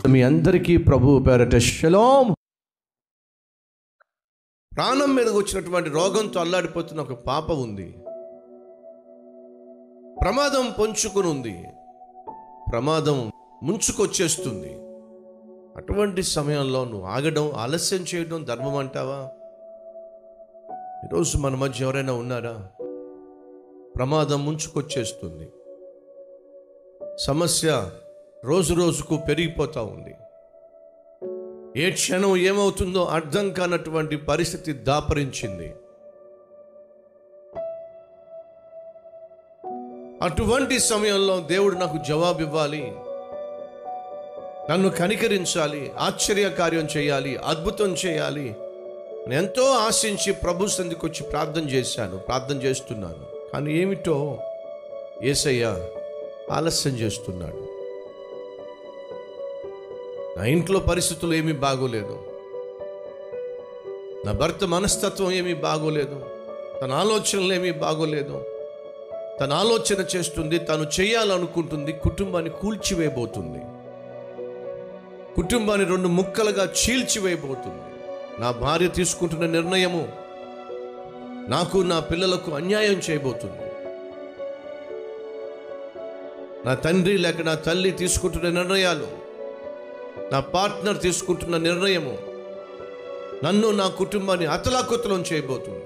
మీ అందరికీ ప్రభువు పేరట షలోమ్. ప్రాణం మీదకి వచ్చినటువంటి రోగంతో అల్లాడిపోతున్న ఒక పాప ఉంది. ప్రమాదం పొంచుకుని ఉంది. ప్రమాదం ముంచుకొచ్చేస్తుంది. అటువంటి సమయంలో నువ్వు ఆగడం, ఆలస్యం చేయడం ధర్మం అంటావా? ఈరోజు మన మధ్య ఎవరైనా ఉన్నారా? ప్రమాదం ముంచుకొచ్చేస్తుంది. సమస్య రోజు రోజుకు పెరిగిపోతూ ఉంది. ఏ క్షణం ఏమవుతుందో అర్థం కానటువంటి పరిస్థితి దాపరించింది. అటువంటి సమయంలో దేవుడు నాకు జవాబు ఇవ్వాలి, నన్ను కనికరించాలి, ఆశ్చర్య కార్యం చేయాలి, అద్భుతం చేయాలి. నేను ఎంతో ఆశించి ప్రభు సన్నిధికి వచ్చి ప్రార్థన చేస్తున్నాను. కానీ ఏమిటో యేసయ్య ఆలస్యం చేస్తున్నాడు. నా ఇంట్లో పరిస్థితులు ఏమీ బాగోలేదు. నా భర్త మనస్తత్వం ఏమీ బాగోలేదు. తన ఆలోచనలు ఏమీ బాగోలేదు. తన ఆలోచన చేస్తుంది, తను చేయాలనుకుంటుంది, కుటుంబాన్ని కూల్చివేయబోతుంది, కుటుంబాన్ని రెండు ముక్కలుగా చీల్చివేయబోతుంది. నా భార్య తీసుకుంటున్న నిర్ణయము నాకు, నా పిల్లలకు అన్యాయం చేయబోతుంది. నా తండ్రి లేక నా తల్లి తీసుకుంటున్న నిర్ణయాలు, నా పార్ట్నర్ తీసుకుంటున్న నిర్ణయము నన్ను, నా కుటుంబాన్ని అతలాకుతలం చేయబోతుంది.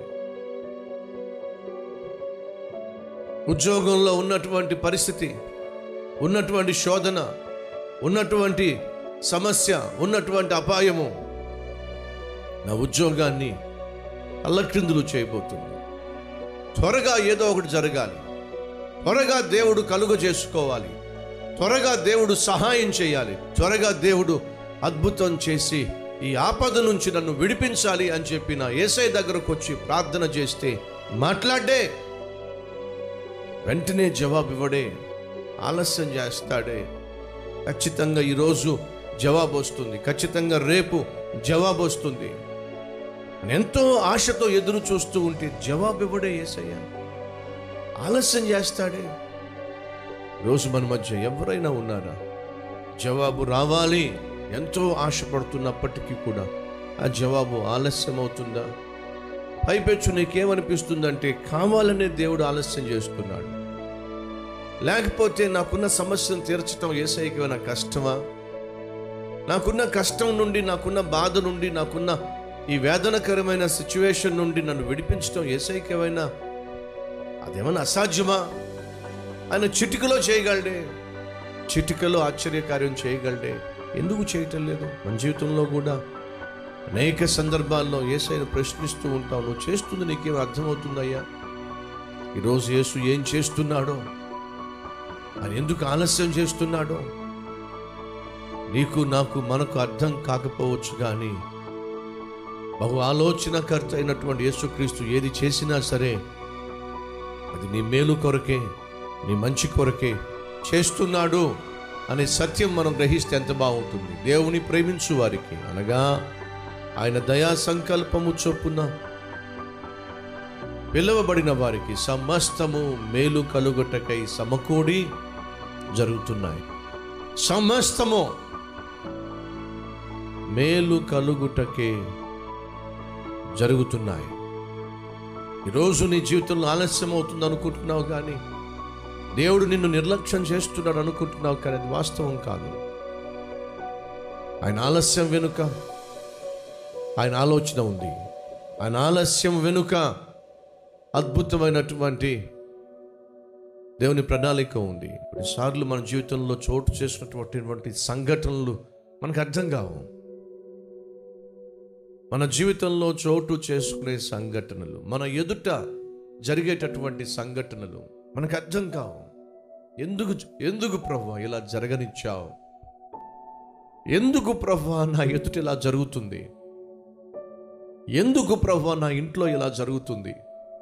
ఉద్యోగంలో ఉన్నటువంటి పరిస్థితి, ఉన్నటువంటి శోధన, ఉన్నటువంటి సమస్య, ఉన్నటువంటి అపాయము నా ఉద్యోగాన్ని అల్లక్రిందులు చేయబోతుంది. త్వరగా ఏదో ఒకటి జరగాలి, త్వరగా దేవుడు కలుగ చేసుకోవాలి, త్వరగా దేవుడు సహాయం చేయాలి, త్వరగా దేవుడు అద్భుతం చేసి ఈ ఆపద నుంచి నన్ను విడిపించాలి అని చెప్పి నా యేసయ్య దగ్గరకు వచ్చి ప్రార్థన చేస్తే మాట్లాడే వెంటనే జవాబు ఇవ్వడే, ఆలస్యం చేస్తాడే. ఖచ్చితంగా ఈరోజు జవాబు వస్తుంది, ఖచ్చితంగా రేపు జవాబు వస్తుంది. ఎంతో ఆశతో ఎదురు చూస్తూ ఉంటే జవాబు ఇవ్వడే యేసయ్య, ఆలస్యం చేస్తాడే. రోజు మన మధ్య ఎవరైనా ఉన్నారా? జవాబు రావాలి ఎంతో ఆశపడుతున్నప్పటికీ కూడా ఆ జవాబు ఆలస్యం అవుతుందా? పైపెచ్చు నీకేమనిపిస్తుందంటే కావాలనే దేవుడు ఆలస్యం చేస్తున్నాడు, లేకపోతే నాకున్న సమస్యను తీర్చడం యేసయ్యకి ఏమైనా కష్టమా? నాకున్న కష్టం నుండి, నాకున్న బాధ నుండి, నాకున్న ఈ వేదనకరమైన సిచ్యువేషన్ నుండి నన్ను విడిపించడం యేసయ్యకి ఏమైనా అదేమైనా అసాధ్యమా? ఆయన చిటికలో చేయగలడే, చిటికలో ఆశ్చర్యకార్యం చేయగలడే. ఎందుకు చేయటం లేదు? మన జీవితంలో కూడా అనేక సందర్భాల్లో యేసయ్యను ప్రశ్నిస్తూ ఉంటావు. నువ్వు చేస్తుంది నీకేం అర్థమవుతుందయ్యా? ఈరోజు యేసు ఏం చేస్తున్నాడో, ఆయన ఎందుకు ఆలస్యం చేస్తున్నాడో నీకు, నాకు, మనకు అర్థం కాకపోవచ్చు. కానీ బహు ఆలోచనకర్త అయినటువంటి యేసుక్రీస్తు ఏది చేసినా సరే అది నీ మేలు కొరకే, నీ మంచి కొరకే చేస్తున్నాడు అనే సత్యం మనం గ్రహిస్తే ఎంత బాగుంటుంది. దేవుని ప్రేమించు వారికి, అనగా ఆయన దయా సంకల్పము చొప్పున పిలువబడిన వారికి సమస్తము మేలు కలుగుటకై సమకూడి జరుగుతున్నాయి. సమస్తము మేలు కలుగుటకే జరుగుతున్నాయి. ఈరోజు నీ జీవితంలో ఆలస్యం అవుతుంది అనుకుంటున్నావు, కానీ దేవుడు నిన్ను నిర్లక్ష్యం చేస్తున్నాడు అనుకుంటున్నావు, కానీ అది వాస్తవం కాదు. ఆయన ఆలస్యం వెనుక ఆయన ఆలోచన ఉంది. ఆయన ఆలస్యం వెనుక అద్భుతమైనటువంటి దేవుని ప్రణాళిక ఉంది. కొన్నిసార్లు మన జీవితంలో చోటు చేసినటువంటి సంఘటనలు మనకు అర్థం కావు. మన జీవితంలో చోటు చేసుకునే సంఘటనలు, మన ఎదుట జరిగేటటువంటి సంఘటనలు మనకు అర్థం కావు. ఎందుకు ప్రభువా ఇలా జరగనిచ్చావు? ఎందుకు ప్రభువా నా ఎదుట ఇలా జరుగుతుంది? ఎందుకు ప్రభువా నా ఇంట్లో ఇలా జరుగుతుంది?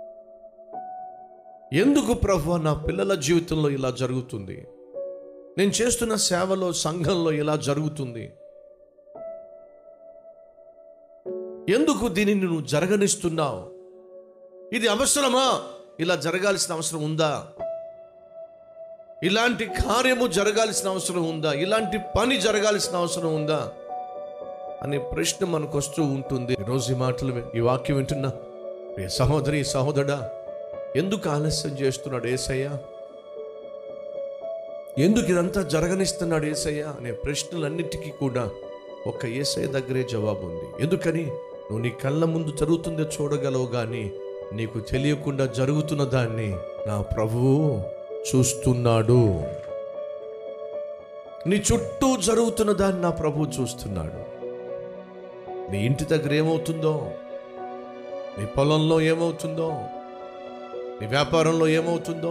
ఎందుకు ప్రభువా నా పిల్లల జీవితంలో ఇలా జరుగుతుంది? నేను చేస్తున్న సేవలో, సంఘంలో ఇలా జరుగుతుంది? ఎందుకు దీనిని నువ్వు జరగనిస్తున్నావు? ఇది అవసరమా? ఇలా జరగాల్సిన అవసరం ఉందా? ఇలాంటి కార్యము జరగాల్సిన అవసరం ఉందా, ఇలాంటి పని జరగాల్సిన అవసరం ఉందా అనే ప్రశ్న మనకు వస్తూ ఉంటుంది. ఈరోజు ఈ మాటలు ఈ వాక్యం వింటున్నా ఏ సహోదరి సహోదరుడా, ఎందుకు ఆలస్యం చేస్తున్నాడు యేసయ్య, ఎందుకు ఇదంతా జరగనిస్తున్నాడు యేసయ్య అనే ప్రశ్నలన్నిటికీ కూడా ఒక్క యేసయ్య దగ్గరే జవాబు ఉంది. ఎందుకని? నువ్వు నీ కళ్ళ ముందు జరుగుతుందో చూడగలవు, కానీ నీకు తెలియకుండా జరుగుతున్న దాన్ని నా ప్రభువు చూస్తున్నాడు. నీ చుట్టూ జరుగుతున్న దాన్ని నా ప్రభువు చూస్తున్నాడు. నీ ఇంటి దగ్గర ఏమవుతుందో, నీ పొలంలో ఏమవుతుందో, నీ వ్యాపారంలో ఏమవుతుందో,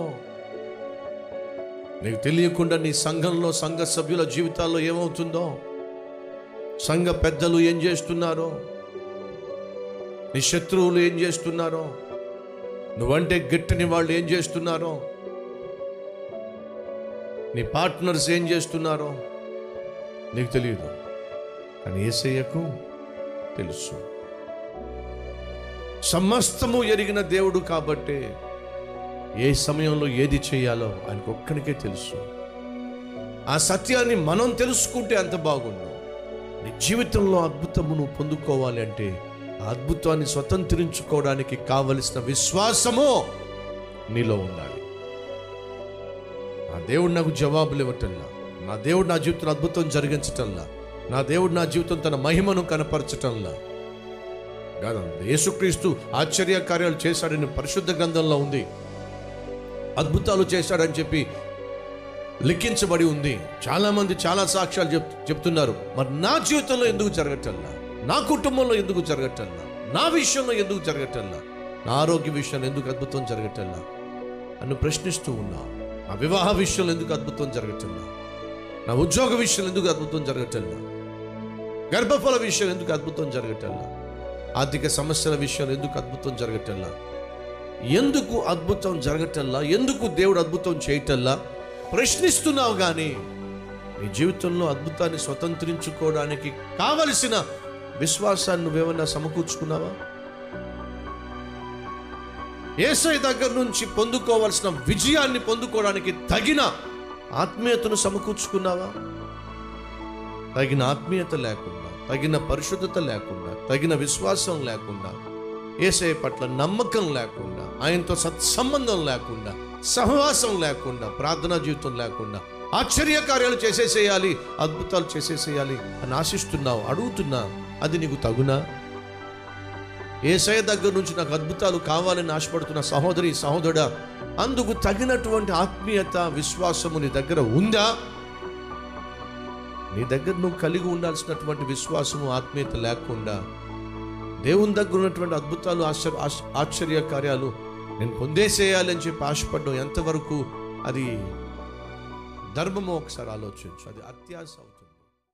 నీకు తెలియకుండా నీ సంఘంలో సంఘ సభ్యుల జీవితాల్లో ఏమవుతుందో, సంఘ పెద్దలు ఏం చేస్తున్నారో, నీ శత్రువులు ఏం చేస్తున్నారో, నువ్వంటే గిట్టని వాళ్ళు ఏం చేస్తున్నారో, నీ పార్ట్నర్స్ ఏం చేస్తున్నారో నీకు తెలియదు, కానీ యేసయ్యకు తెలుసు. సమస్తము ఎరిగిన దేవుడు కాబట్టి ఏ సమయంలో ఏది చేయాలో ఆయనకు ఒక్కడికే తెలుసు. ఆ సత్యాన్ని మనం తెలుసుకుంటే అంత బాగుండు. నీ జీవితంలో అద్భుతమును పొందుకోవాలి అంటే ఆ అద్భుతాన్ని స్వతంత్రించుకోవడానికి కావలసిన విశ్వాసము నీలో ఉండాలి. నా దేవుడు నాకు జవాబులు ఇవ్వటల్లా, నా దేవుడు నా జీవితంలో అద్భుతం జరిగించటల్లా, నా దేవుడు నా జీవితం తన మహిమను కనపరచటంలా కాదండి. యేసుక్రీస్తు ఆశ్చర్య కార్యాలు చేశాడని పరిశుద్ధ గ్రంథంలో ఉంది. అద్భుతాలు చేశాడని చెప్పి లిఖించబడి ఉంది. చాలామంది చాలా సాక్ష్యాలు చెప్తున్నారు. మరి నా జీవితంలో ఎందుకు జరగటల్లా, నా కుటుంబంలో ఎందుకు జరగటల్లా, నా విషయంలో ఎందుకు జరగటల్లా, నా ఆరోగ్య విషయంలో ఎందుకు అద్భుతం జరగటల్లా అని ప్రశ్నిస్తూ ఉన్నా. నా వివాహ విషయంలో ఎందుకు అద్భుతం జరగటల్లా, నా ఉద్యోగ విషయంలో ఎందుకు అద్భుతం జరగటల్లా, గర్భఫల విషయంలో ఎందుకు అద్భుతం జరగటల్లా, ఆర్థిక సమస్యల విషయంలో ఎందుకు అద్భుతం జరగటల్లా, ఎందుకు అద్భుతం జరగటల్లా, ఎందుకు దేవుడు అద్భుతం చేయటల్లా ప్రశ్నిస్తున్నావు. కానీ నీ జీవితంలో అద్భుతాన్ని స్వతంత్రించుకోవడానికి కావలసిన విశ్వాసాన్ని నువ్వేమన్నా సమకూర్చుకున్నావా? యేసయ్య దగ్గర నుంచి పొందుకోవాల్సిన విజయాన్ని పొందుకోవడానికి తగిన ఆత్మీయతను సమకూర్చుకున్నావా? తగిన ఆత్మీయత లేకుండా, తగిన పరిశుద్ధత లేకుండా, తగిన విశ్వాసం లేకుండా, యేసయ్య పట్ల నమ్మకం లేకుండా, ఆయనతో సత్సంబంధం లేకుండా, సహవాసం లేకుండా, ప్రార్థనా జీవితం లేకుండా ఆశ్చర్య కార్యాలు చేసేసేయాలి, అద్భుతాలు చేసేసేయాలి అని ఆశిస్తున్నావు, అడుగుతున్నా. అది నీకు తగునా? యేసయ్య దగ్గర నుంచి నాకు అద్భుతాలు కావాలని ఆశపడుతున్న సహోదరి సహోదరుడా, అందుకు తగినటువంటి ఆత్మీయత విశ్వాసము నీ దగ్గర ఉందా? నీ దగ్గర నువ్వు కలిగి ఉండాల్సినటువంటి విశ్వాసము ఆత్మీయత లేకుండా దేవుని దగ్గర ఉన్నటువంటి అద్భుతాలు ఆశ్చర్య కార్యాలు నేను పొందేసేయాలి అని చెప్పి ఆశపడ్డం ఎంతవరకు అది ధర్మమో ఒకసారి ఆలోచించు. అది అత్యాశ అవుతుంది.